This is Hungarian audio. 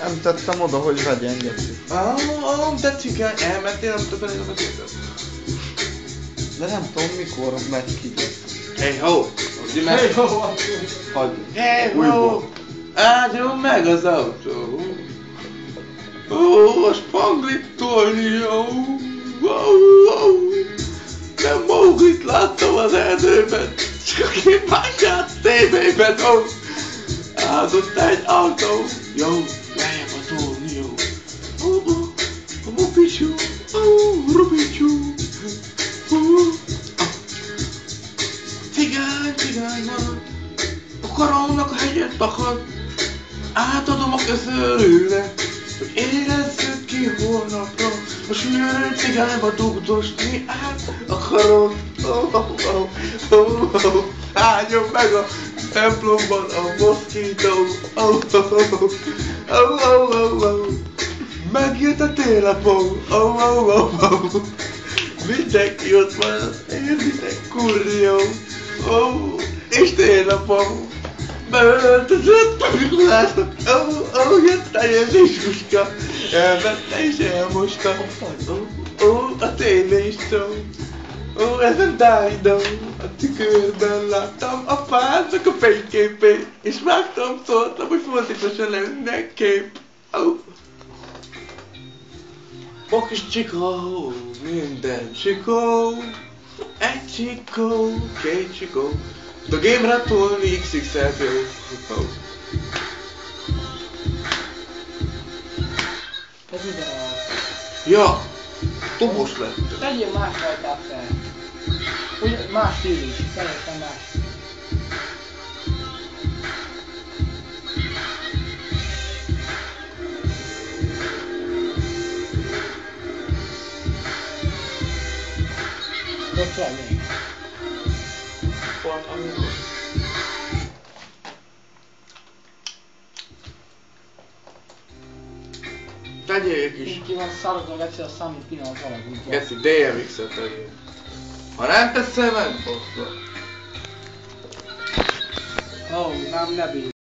Nem tettem oda, hogy vegyen, geci. De cigány, elmentél, nem többen én a kérdez. De nem tudom mikor megy ki. Hey ho! Hey ho! Hagyj. Hey ho! Újból. Áldjon meg az autó! A spanglit tolni, jó! Nem Mowglit láttam az erdőben, csak én másját tévében, ó! Áldott egy autó, jó! Lejjebb a tolni, jó! A mupicsú, rubicsú! Cigány van, a karónak a hegyet takad, átadom a köszörűre, hogy érezzük ki holnapra, a sűrű cigányba dugdosni át a karót. Álljon meg a templomban a moszkító. Megjött a télapó. Mindenki ott van, érzitek, kurri jó. És télapó. Beöltözött a Mikulásnak. Jött a Jézuska. Elvette és elmosta. A télés szó. Ez a dájdó. A tükörben láttam a fáznak a fényképét. És vágtam, szóltam, hogy fordítosan lenne kép. Okis csikó, minden csikó. Egy csikó, két csikó. The game ratolni XXL jó. Ez ide van. Ja, tobos lett. Tegyél más fajtát fel. Úgy, más stíl is. Szerintem más. Ott van még. Volt amikor. Tegyél egy kis. Ki van szarozva, Geci, a Summit pillanat alagútja. Geci, DMX-et tegyél. Ha nem teszem meg, foszlak. Ó, nem bír.